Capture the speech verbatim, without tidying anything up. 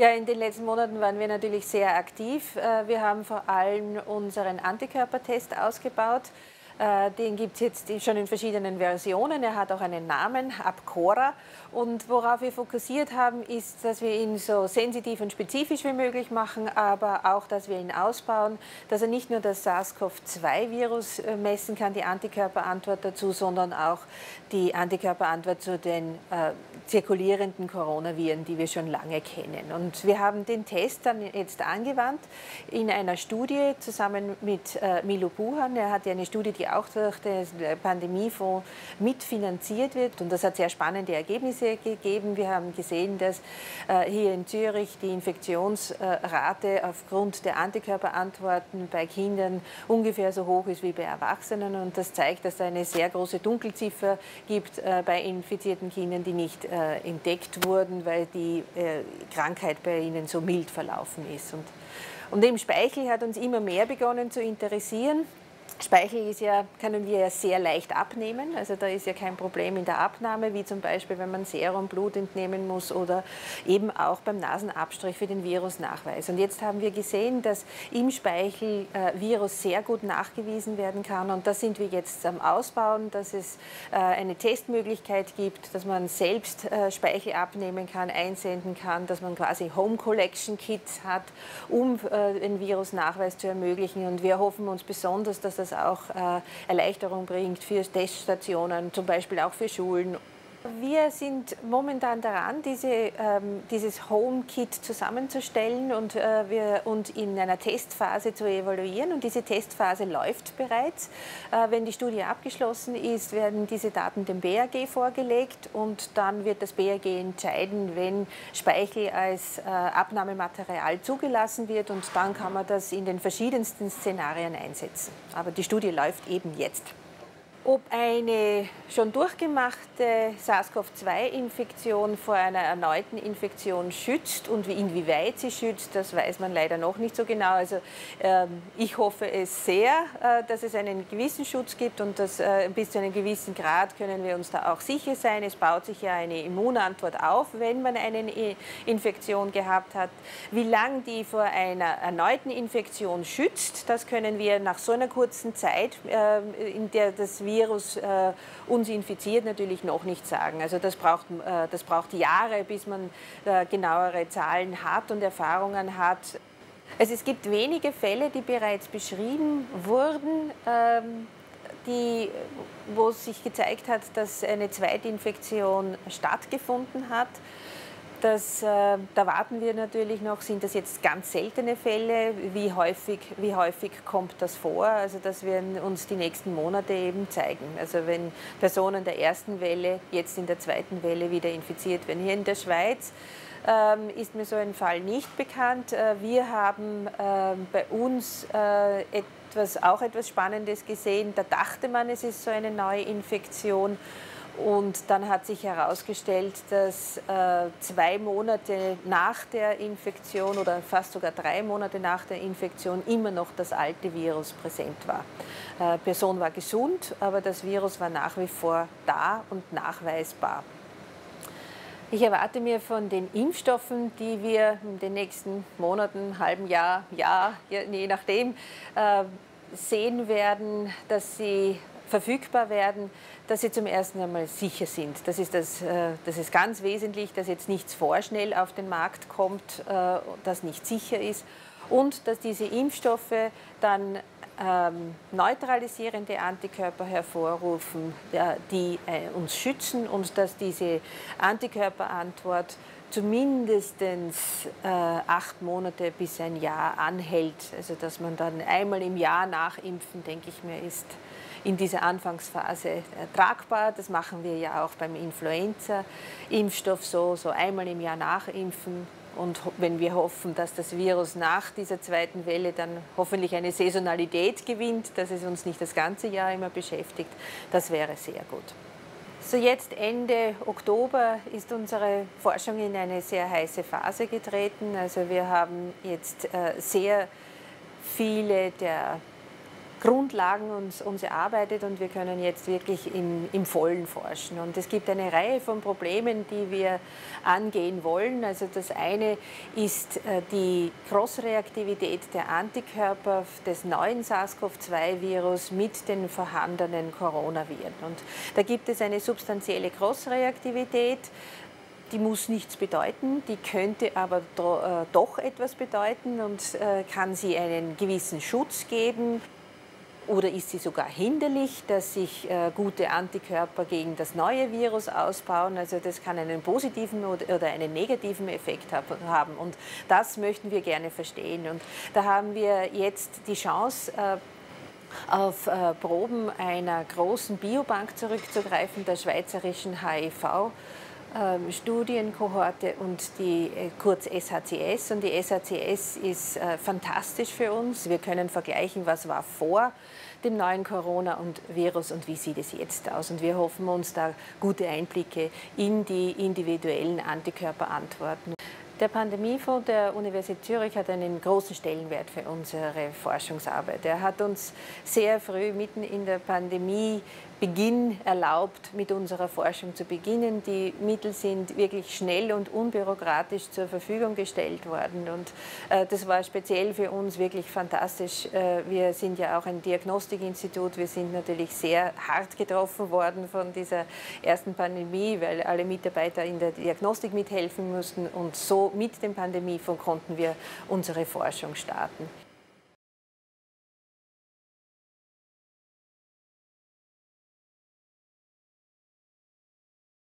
Ja, in den letzten Monaten waren wir natürlich sehr aktiv. Wir haben vor allem unseren Antikörpertest ausgebaut. Den gibt es jetzt schon in verschiedenen Versionen. Er hat auch einen Namen, Abcora. Und worauf wir fokussiert haben, ist, dass wir ihn so sensitiv und spezifisch wie möglich machen, aber auch, dass wir ihn ausbauen, dass er nicht nur das SARS CoV zwei Virus messen kann, die Antikörperantwort dazu, sondern auch die Antikörperantwort zu den äh, zirkulierenden Coronaviren, die wir schon lange kennen. Und wir haben den Test dann jetzt angewandt in einer Studie zusammen mit äh, Milo Buhan. Er hat ja eine Studie, die auch durch den Pandemiefonds mitfinanziert wird. Und das hat sehr spannende Ergebnisse gegeben. Wir haben gesehen, dass äh, hier in Zürich die Infektionsrate aufgrund der Antikörperantworten bei Kindern ungefähr so hoch ist wie bei Erwachsenen. Und das zeigt, dass es eine sehr große Dunkelziffer gibt äh, bei infizierten Kindern, die nicht äh, entdeckt wurden, weil die äh, Krankheit bei ihnen so mild verlaufen ist. Und, und dem Speichel hat uns immer mehr begonnen zu interessieren. Speichel ist ja, können wir ja sehr leicht abnehmen, also da ist ja kein Problem in der Abnahme, wie zum Beispiel, wenn man Serum, Blut entnehmen muss oder eben auch beim Nasenabstrich für den Virusnachweis. Und jetzt haben wir gesehen, dass im Speichel äh, Virus sehr gut nachgewiesen werden kann und das sind wir jetzt am Ausbauen, dass es äh, eine Testmöglichkeit gibt, dass man selbst äh, Speichel abnehmen kann, einsenden kann, dass man quasi Home Collection Kits hat, um äh, den Virusnachweis zu ermöglichen. Und wir hoffen uns besonders, dass das auch äh, Erleichterung bringt für Teststationen, zum Beispiel auch für Schulen. Wir sind momentan daran, diese, ähm, dieses Home-Kit zusammenzustellen und, äh, wir, und in einer Testphase zu evaluieren. Und diese Testphase läuft bereits. Äh, wenn die Studie abgeschlossen ist, werden diese Daten dem B A G vorgelegt und dann wird das B A G entscheiden, wenn Speichel als äh, Abnahmematerial zugelassen wird und dann kann man das in den verschiedensten Szenarien einsetzen. Aber die Studie läuft eben jetzt. Ob eine schon durchgemachte SARS CoV zwei Infektion vor einer erneuten Infektion schützt und wie, inwieweit sie schützt, das weiß man leider noch nicht so genau. Also ähm, ich hoffe es sehr, äh, dass es einen gewissen Schutz gibt und dass äh, bis zu einem gewissen Grad können wir uns da auch sicher sein. Es baut sich ja eine Immunantwort auf, wenn man eine Infektion gehabt hat. Wie lange die vor einer erneuten Infektion schützt, das können wir nach so einer kurzen Zeit, äh, in der das Virus Virus äh, uns infiziert, natürlich noch nicht sagen. Also das braucht, äh, das braucht Jahre, bis man äh, genauere Zahlen hat und Erfahrungen hat. Also es gibt wenige Fälle, die bereits beschrieben wurden, ähm, die, wo sich gezeigt hat, dass eine Zweitinfektion stattgefunden hat. Das, äh, da warten wir natürlich noch, sind das jetzt ganz seltene Fälle, wie häufig, wie häufig kommt das vor, also das werden uns die nächsten Monate eben zeigen. Also wenn Personen der ersten Welle jetzt in der zweiten Welle wieder infiziert werden. Hier in der Schweiz ähm, ist mir so ein Fall nicht bekannt. Äh, wir haben äh, bei uns äh, etwas, auch etwas Spannendes gesehen, da dachte man, es ist so eine neue Infektion. Und dann hat sich herausgestellt, dass äh, zwei Monate nach der Infektion oder fast sogar drei Monate nach der Infektion immer noch das alte Virus präsent war. Die äh, Person war gesund, aber das Virus war nach wie vor da und nachweisbar. Ich erwarte mir von den Impfstoffen, die wir in den nächsten Monaten, halben Jahr, Jahr, je nachdem, äh, sehen werden, dass sie verfügbar werden, dass sie zum ersten einmal sicher sind. Das ist, das, das ist ganz wesentlich, dass jetzt nichts vorschnell auf den Markt kommt, das nicht sicher ist und dass diese Impfstoffe dann ähm, neutralisierende Antikörper hervorrufen, die äh, uns schützen und dass diese Antikörperantwort zumindest äh, acht Monate bis ein Jahr anhält. Also dass man dann einmal im Jahr nachimpfen, denke ich mir, ist in dieser Anfangsphase äh, tragbar. Das machen wir ja auch beim Influenza-Impfstoff so, so einmal im Jahr nachimpfen. Und wenn wir hoffen, dass das Virus nach dieser zweiten Welle dann hoffentlich eine Saisonalität gewinnt, dass es uns nicht das ganze Jahr immer beschäftigt, das wäre sehr gut. So jetzt Ende Oktober ist unsere Forschung in eine sehr heiße Phase getreten. Also wir haben jetzt äh, sehr viele der Grundlagen uns, uns erarbeitet und wir können jetzt wirklich im, im Vollen forschen. Und es gibt eine Reihe von Problemen, die wir angehen wollen. Also das eine ist äh, die Crossreaktivität der Antikörper des neuen SARS-CoV zwei Virus mit den vorhandenen Coronaviren. Und da gibt es eine substanzielle Crossreaktivität. Die muss nichts bedeuten, die könnte aber do, äh, doch etwas bedeuten und äh, kann sie einen gewissen Schutz geben. Oder ist sie sogar hinderlich, dass sich äh, gute Antikörper gegen das neue Virus ausbauen? Also das kann einen positiven oder, oder einen negativen Effekt hab, haben. Und das möchten wir gerne verstehen. Und da haben wir jetzt die Chance, äh, auf äh, Proben einer großen Biobank zurückzugreifen, der schweizerischen H I V. Ähm, Studienkohorte und die äh, kurz S H C S. Und die S H C S ist äh, fantastisch für uns. Wir können vergleichen, was war vor dem neuen Corona und Virus und wie sieht es jetzt aus. Und wir hoffen uns da gute Einblicke in die individuellen Antikörperantworten. Der Pandemiefonds der Universität Zürich hat einen großen Stellenwert für unsere Forschungsarbeit. Er hat uns sehr früh, mitten in der Pandemie, Beginn erlaubt, mit unserer Forschung zu beginnen. Die Mittel sind wirklich schnell und unbürokratisch zur Verfügung gestellt worden. Und äh, das war speziell für uns wirklich fantastisch. Äh, wir sind ja auch ein Diagnostikinstitut. Wir sind natürlich sehr hart getroffen worden von dieser ersten Pandemie, weil alle Mitarbeiter in der Diagnostik mithelfen mussten. Und so mit dem Pandemiefonds konnten wir unsere Forschung starten.